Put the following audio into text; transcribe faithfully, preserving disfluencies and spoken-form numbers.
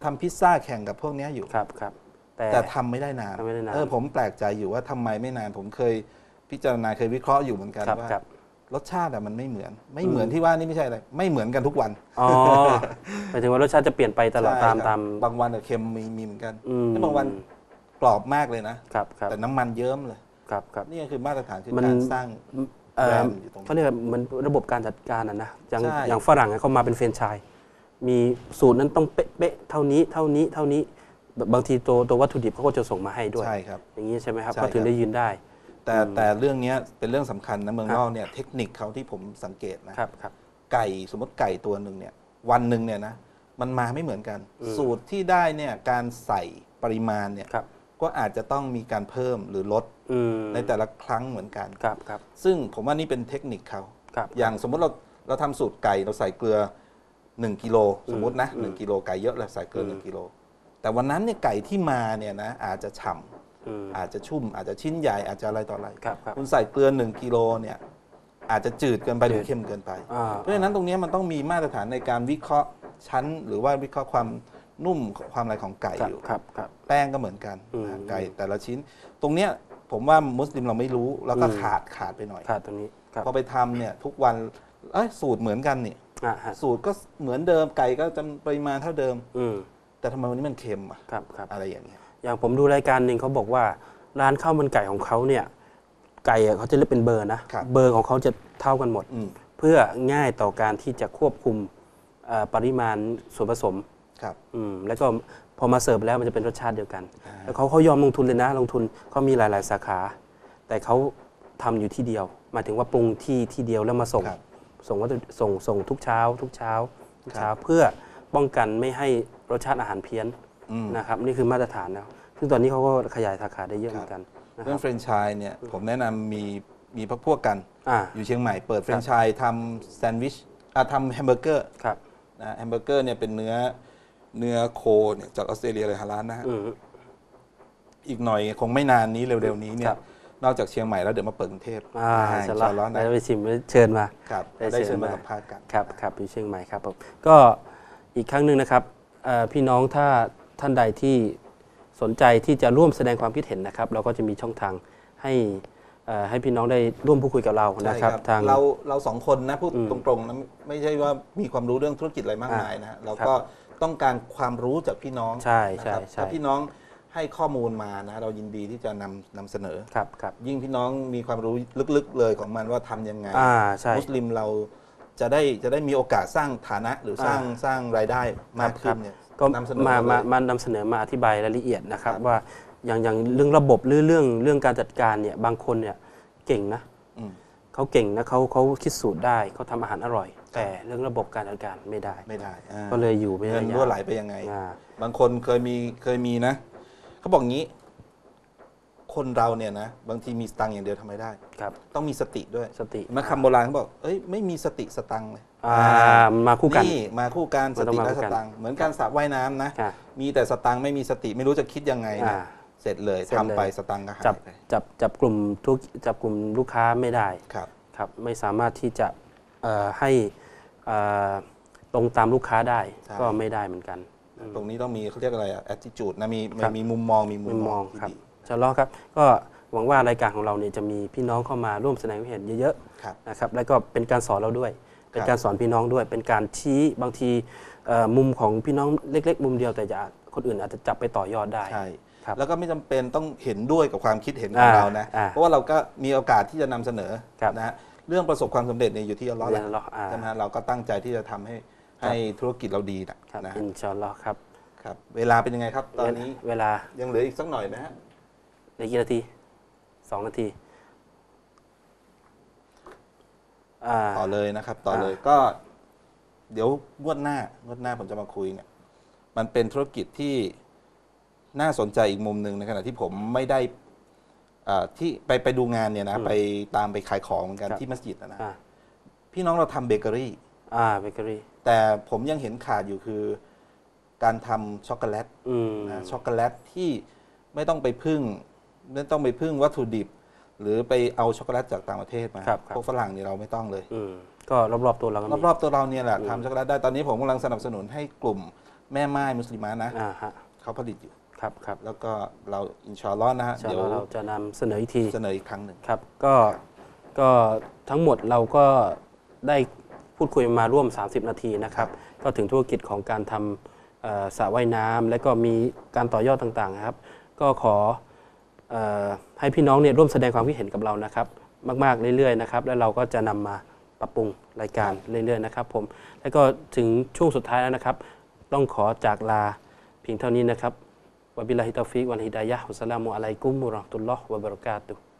ทำพิซซ่าแข่งกับพวกนี้อยู่ครับครับแต่แต่ทำไม่ได้นานเออผมแปลกใจอยู่ว่าทำไมไม่นานผมเคยพิจารณาเคยวิเคราะห์อยู่เหมือนกันว่ารสชาติอะมันไม่เหมือนไม่เหมือนที่ว่านี่ไม่ใช่อะไรไม่เหมือนกันทุกวันอ๋อหมายถึงว่ารสชาติจะเปลี่ยนไปตลอดตามตามบางวันเค็มมีมีเหมือนกันแล้วบางวันกรอบมากเลยนะครับแต่น้ำมันเยิ้มเลยครับครับนี่คือมาตรฐานคือการสร้างแบรนด์อยู่ตรงนี้เขาเรียกเหมือนระบบการจัดการนะนะอย่างอย่างฝรั่งเขามาเป็นแฟรนไชส์มีสูตรนั้นต้องเป๊ะๆเท่านี้เท่านี้เท่านี้บางทีตัวตัววัตถุดิบเขาก็จะส่งมาให้ด้วยใช่ครับอย่างนี้ใช่ไหมครับก็ถึงได้ยืนได้แต่แต่เรื่องนี้เป็นเรื่องสำคัญนะเมืองนอกเนี่ยเทคนิคเขาที่ผมสังเกตนะครับไก่สมมติไก่ตัวหนึ่งเนี่ยวันหนึ่งเนี่ยนะมันมาไม่เหมือนกันสูตรที่ได้เนี่ยการใส่ปริมาณเนี่ยก็อาจจะต้องมีการเพิ่มหรือลดในแต่ละครั้งเหมือนกันซึ่งผมว่านี่เป็นเทคนิคเขาอย่างสมมติเราเราทำสูตรไก่เราใส่เกลือหนึ่งกิโลสมมตินะหนึ่งกิโลไก่เยอะเราใส่เกลือหนึ่งกิโลแต่วันนั้นเนี่ยไก่ที่มาเนี่ยนะอาจจะฉ่ำอาจจะชุ่มอาจจะชิ้นใหญ่อาจจะอะไรต่ออะไรคุณใส่เกลือหนึ่งกิโลเนี่ยอาจจะจืดเกินไปหรือเค็มเกินไปเพราะฉะนั้นตรงนี้มันต้องมีมาตรฐานในการวิเคราะห์ชั้นหรือว่าวิเคราะห์ความนุ่มความอะไรของไก่อยู่แป้งก็เหมือนกันไก่แต่ละชิ้นตรงเนี้ยผมว่ามุสลิมเราไม่รู้แล้วก็ขาดขาดไปหน่อยขาดตรงนี้พอไปทำเนี่ยทุกวันเอ้ยสูตรเหมือนกันนี่สูตรก็เหมือนเดิมไก่ก็จำปริมาณเท่าเดิมแต่ทำไมวันนี้มันเค็มอ่ะอะไรอย่างเงี้ยอย่างผมดูรายการหนึ่งเขาบอกว่าร้านข้าวมันไก่ของเขาเนี่ยไก่เขาจะเรียกเป็นเบอร์นะเบอร์ของเขาจะเท่ากันหมดเพื่อง่ายต่อการที่จะควบคุมปริมาณส่วนผสมแล้วก็พอมาเสิร์ฟแล้วมันจะเป็นรสชาติเดียวกันแล้วเขาเขายอมลงทุนเลยนะลงทุนเขามีหลายๆสาขาแต่เขาทำอยู่ที่เดียวหมายถึงว่าปรุงที่ที่เดียวแล้วมาส่งส่งว่าส่งส่งทุกเช้าทุกเช้าทุกเช้าเพื่อป้องกันไม่ให้รสชาติอาหารเพี้ยนนะครับนี่คือมาตรฐานแล้วซึ่งตอนนี้เขาก็ขยายสาขาได้เยอะเหมือนกันเรื่องแฟรนไชส์เนี่ยผมแนะนำมีมีพวกกันอยู่เชียงใหม่เปิดแฟรนไชส์ทำแซนด์วิชทำแฮมเบอร์เกอร์นะแฮมเบอร์เกอร์เนี่ยเป็นเนื้อเนื้อโคเนี่ยจากออสเตรเลียเลยฮาลาลนะฮะอีกหน่อยคงไม่นานนี้เร็วๆนี้เนี่ยนอกจากเชียงใหม่แล้วเดี๋ยวมาเปิดกรุงเทพอ่าจะร้อนได้ไปชิมเชิญมาครับได้เชิญมาสัมภาษณ์กันครับครับอยู่เชียงใหม่ครับผมก็อีกครั้งหนึ่งนะครับพี่น้องถ้าท่านใดที่สนใจที่จะร่วมแสดงความคิดเห็นนะครับเราก็จะมีช่องทางให้ให้พี่น้องได้ร่วมพูดคุยกับเรานะครับทางเราเราสองคนนะพูดตรงๆนะไม่ใช่ว่ามีความรู้เรื่องธุรกิจอะไรมากมายนะเราก็ต้องการความรู้จากพี่น้องใช่ใช่ถ้าพี่น้องให้ข้อมูลมานะเรายินดีที่จะนำนำเสนอครับครับยิ่งพี่น้องมีความรู้ลึกๆเลยของมันว่าทำยังไงมุสลิมเราจะได้จะได้มีโอกาสสร้างฐานะหรือสร้างสร้างรายได้มากขึ้นเนี่ยก็มามา มานำเสนอมาอธิบายรายละเอียดนะครับว่าอย่างอย่างเรื่องระบบหรือเรื่องเรื่องการจัดการเนี่ยบางคนเนี่ยเก่งนะเขาเก่งนะเขาเขาคิดสูตรได้เขาทำอาหารอร่อยแต่เรื่องระบบการจัดการไม่ได้ไม่ได้ก็เลยอยู่ไม่ได้เงินรั่วไหลไปยังไงบางคนเคยมีเคยมีนะเขาบอกงี้คนเราเนี่ยนะบางทีมีสตังค์อย่างเดียวทำไม่ได้ต้องมีสติด้วยสติมาคำโบราณเขาบอกเอ้ยไม่มีสติสตังค์เลยมาคู่กันนี่มาคู่กันสติและสตังค์เหมือนการสระว่ายน้ำนะมีแต่สตังค์ไม่มีสติไม่รู้จะคิดยังไงเนี่ยเสร็จเลยทำไปสตังค์ก็หายไปจับจับกลุ่มทุกจับกลุ่มลูกค้าไม่ได้ครับครับไม่สามารถที่จะให้ตรงตามลูกค้าได้ก็ไม่ได้เหมือนกันตรงนี้ต้องมีเขาเรียกอะไรอ่ะ attitude นะมีมีมุมมองมีมุมมองครับชะลอครับก็หวังว่ารายการของเราเนี่ยจะมีพี่น้องเข้ามาร่วมแสดงความเห็นเยอะๆนะครับแล้วก็เป็นการสอนเราด้วยเป็นการสอนพี่น้องด้วยเป็นการชี้บางทีมุมของพี่น้องเล็กๆมุมเดียวแต่จะคนอื่นอาจจะจับไปต่อยอดได้ใช่แล้วก็ไม่จำเป็นต้องเห็นด้วยกับความคิดเห็นของเรานะเพราะว่าเราก็มีโอกาสที่จะนำเสนอนะฮะเรื่องประสบความสำเร็จเนี่ยอยู่ที่อัลเลาะห์แหละใช่ไหมเราก็ตั้งใจที่จะทำให้ให้ธุรกิจเราดีนะอินชาอัลลอฮ์ครับครับเวลาเป็นยังไงครับตอนนี้เวลายังเหลืออีกสักหน่อยไหมฮะเหลือกี่นาทีสองนาทีต่อเลยนะครับต่อเลยก็เดี๋ยวงวดหน้างวดหน้าผมจะมาคุยเนี่ยมันเป็นธุรกิจที่น่าสนใจอีกมุมหนึ่งในขณะที่ผมไม่ได้ที่ไปไปดูงานเนี่ยนะไปตามไปขายของกันที่มัสยิดนะพี่น้องเราทำเบเกอรี่อ่าเบเกอรี่แต่ผมยังเห็นขาดอยู่คือการทำช็อกโกแลตนะช็อกโกแลตที่ไม่ต้องไปพึ่งไม่ต้องไปพึ่งวัตถุดิบหรือไปเอาช็อกโกแลตจากต่างประเทศมาพวกฝรั่งนี่เราไม่ต้องเลยก็รอบๆตัวเรารอบๆตัวเราเนี่ยแหละทำช็อกโกแลตได้ตอนนี้ผมกำลังสนับสนุนให้กลุ่มแม่ไม้มุสลิมะนะอ่าฮะเขาผลิตอยู่ครับครับแล้วก็เราอินชาอัลลอฮ์นะฮะเดี๋ยวเราจะนำเสนออีกทีเสนออีกครั้งหนึ่งครับก็ก็ทั้งหมดเราก็ได้พูดคุยมาร่วม สามสิบ นาทีนะครับ ก็ถึงธุรกิจของการทำเอ่อสระว่ายน้ำและก็มีการต่อยอดต่างๆนะครับ ก็ขอเอ่อให้พี่น้องเนี่ยร่วมแสดงความคิดเห็นกับเรานะครับ มากๆเรื่อยๆนะครับแล้วเราก็จะนำมาปรับปรุงรายการเรื่อยๆนะครับผมแล้วก็ถึงช่วงสุดท้ายแล้วนะครับ ต้องขอจากลาเพียงเท่านี้นะครับวะบิลลาฮิตอฟิกวัลฮิดายะฮ์วัสสลามุอะลัยกุมวะเราะห์มะตุลลอฮ์วะบะเราะกาตุฮ์